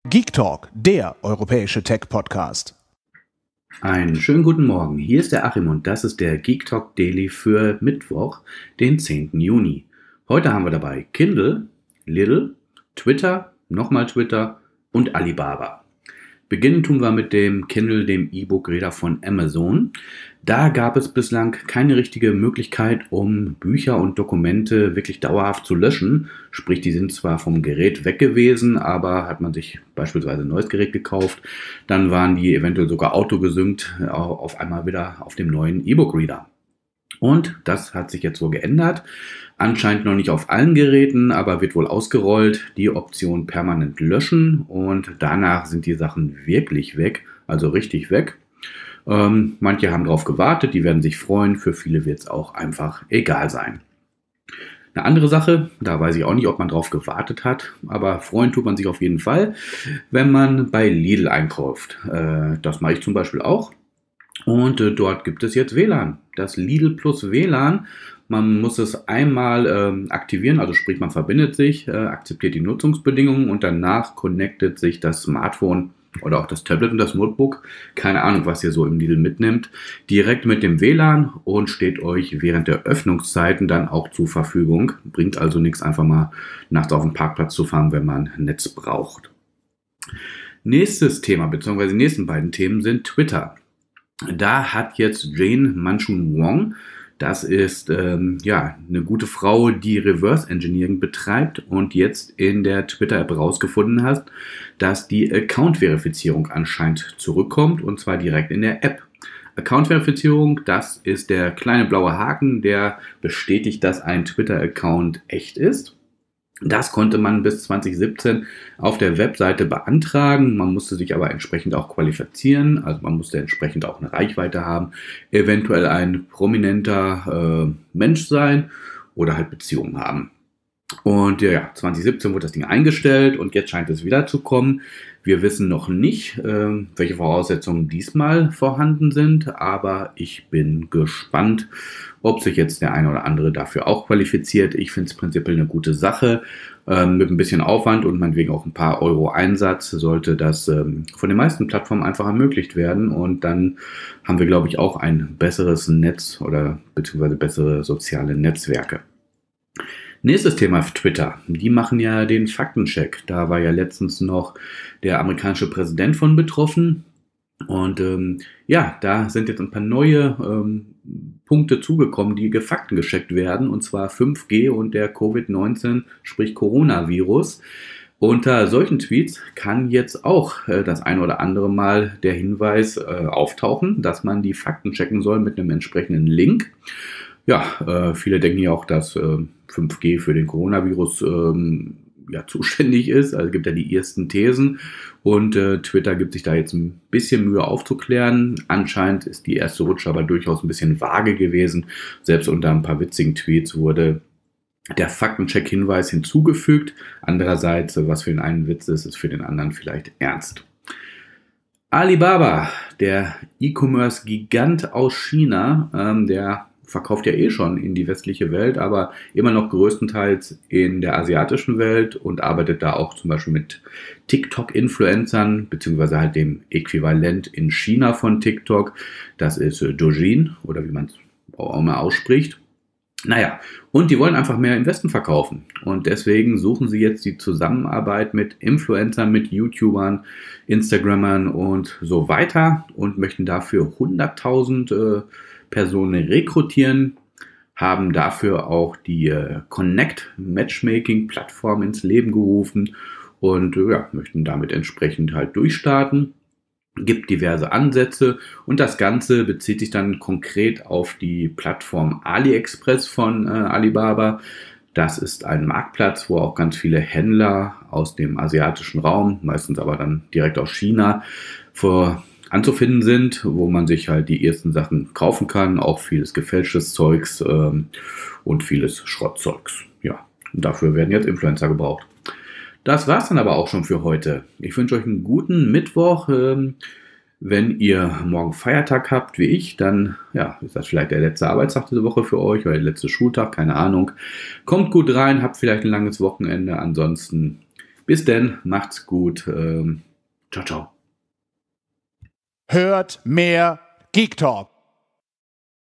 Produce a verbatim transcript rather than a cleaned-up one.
Geek Talk, der europäische Tech-Podcast. Einen schönen guten Morgen, hier ist der Achim und das ist der Geek Talk Daily für Mittwoch, den zehnten Juni. Heute haben wir dabei Kindle, Lidl, Twitter, nochmal Twitter und Alibaba. Beginnen tun wir mit dem Kindle, dem E-Book-Reader von Amazon. Da gab es bislang keine richtige Möglichkeit, um Bücher und Dokumente wirklich dauerhaft zu löschen. Sprich, die sind zwar vom Gerät weg gewesen, aber hat man sich beispielsweise ein neues Gerät gekauft, dann waren die eventuell sogar autogesynkt auf einmal wieder auf dem neuen E-Book-Reader. Und das hat sich jetzt so geändert. Anscheinend noch nicht auf allen Geräten, aber wird wohl ausgerollt, die Option permanent löschen und danach sind die Sachen wirklich weg, also richtig weg. Ähm, manche haben darauf gewartet, die werden sich freuen, für viele wird es auch einfach egal sein. Eine andere Sache, da weiß ich auch nicht, ob man drauf gewartet hat, aber freuen tut man sich auf jeden Fall, wenn man bei Lidl einkauft. Äh, das mache ich zum Beispiel auch. Und äh, dort gibt es jetzt W L A N, das Lidl Plus W L A N. Man muss es einmal ähm, aktivieren, also sprich man verbindet sich, äh, akzeptiert die Nutzungsbedingungen und danach connectet sich das Smartphone oder auch das Tablet und das Notebook, keine Ahnung, was ihr so im Lidl mitnimmt, direkt mit dem W L A N und steht euch während der Öffnungszeiten dann auch zur Verfügung. Bringt also nichts, einfach mal nachts auf den Parkplatz zu fahren, wenn man Netz braucht. Nächstes Thema, beziehungsweise die nächsten beiden Themen sind Twitter. Da hat jetzt Jane Manchun Wong, das ist ähm, ja eine gute Frau, die Reverse Engineering betreibt und jetzt in der Twitter-App herausgefunden hat, dass die Account-Verifizierung anscheinend zurückkommt und zwar direkt in der App. Account-Verifizierung, das ist der kleine blaue Haken, der bestätigt, dass ein Twitter-Account echt ist. Das konnte man bis zwanzig siebzehn auf der Webseite beantragen. Man musste sich aber entsprechend auch qualifizieren. Also man musste entsprechend auch eine Reichweite haben. Eventuell ein prominenter äh, Mensch sein oder halt Beziehungen haben. Und ja, zwanzig siebzehn wurde das Ding eingestellt und jetzt scheint es wieder zu kommen. Wir wissen noch nicht, äh, welche Voraussetzungen diesmal vorhanden sind, aber ich bin gespannt, ob sich jetzt der eine oder andere dafür auch qualifiziert. Ich finde es prinzipiell eine gute Sache. Ähm, mit ein bisschen Aufwand und meinetwegen auch ein paar Euro Einsatz sollte das ähm, von den meisten Plattformen einfach ermöglicht werden. Und dann haben wir, glaube ich, auch ein besseres Netz oder beziehungsweise bessere soziale Netzwerke. Nächstes Thema auf Twitter. Die machen ja den Faktencheck. Da war ja letztens noch der amerikanische Präsident von betroffen. Und ähm, ja, da sind jetzt ein paar neue ähm, Punkte zugekommen, die gefaktencheckt werden. Und zwar fünf G und der Covid neunzehn, sprich Coronavirus. Unter solchen Tweets kann jetzt auch äh, das ein oder andere Mal der Hinweis äh, auftauchen, dass man die Fakten checken soll mit einem entsprechenden Link. Ja, äh, viele denken ja auch, dass äh, fünf G für den Coronavirus ähm, ja, zuständig ist. Also gibt ja die ersten Thesen und äh, Twitter gibt sich da jetzt ein bisschen Mühe aufzuklären. Anscheinend ist die erste Rutsche aber durchaus ein bisschen vage gewesen. Selbst unter ein paar witzigen Tweets wurde der Faktencheck-Hinweis hinzugefügt. Andererseits, was für den einen Witz ist, ist für den anderen vielleicht ernst. Alibaba, der E-Commerce-Gigant aus China, ähm, der verkauft ja eh schon in die westliche Welt, aber immer noch größtenteils in der asiatischen Welt und arbeitet da auch zum Beispiel mit TikTok-Influencern, beziehungsweise halt dem Äquivalent in China von TikTok. Das ist äh, Douyin oder wie man es auch immer ausspricht. Naja, und die wollen einfach mehr im Westen verkaufen und deswegen suchen sie jetzt die Zusammenarbeit mit Influencern, mit YouTubern, Instagrammern und so weiter und möchten dafür hunderttausend äh, Personen rekrutieren, haben dafür auch die äh, Connect Matchmaking Plattform ins Leben gerufen und äh, ja, möchten damit entsprechend halt durchstarten. Gibt diverse Ansätze und das Ganze bezieht sich dann konkret auf die Plattform AliExpress von äh, Alibaba. Das ist ein Marktplatz, wo auch ganz viele Händler aus dem asiatischen Raum, meistens aber dann direkt aus China, vor anzufinden sind, wo man sich halt die ersten Sachen kaufen kann, auch vieles gefälschtes Zeugs ähm, und vieles Schrottzeugs. Ja, und dafür werden jetzt Influencer gebraucht. Das war's dann aber auch schon für heute. Ich wünsche euch einen guten Mittwoch. Ähm, wenn ihr morgen Feiertag habt, wie ich, dann ja, ist das vielleicht der letzte Arbeitstag diese Woche für euch oder der letzte Schultag, keine Ahnung. Kommt gut rein, habt vielleicht ein langes Wochenende. Ansonsten Bis denn, macht's gut. Ähm, ciao, ciao. Hört mehr Geek Talk.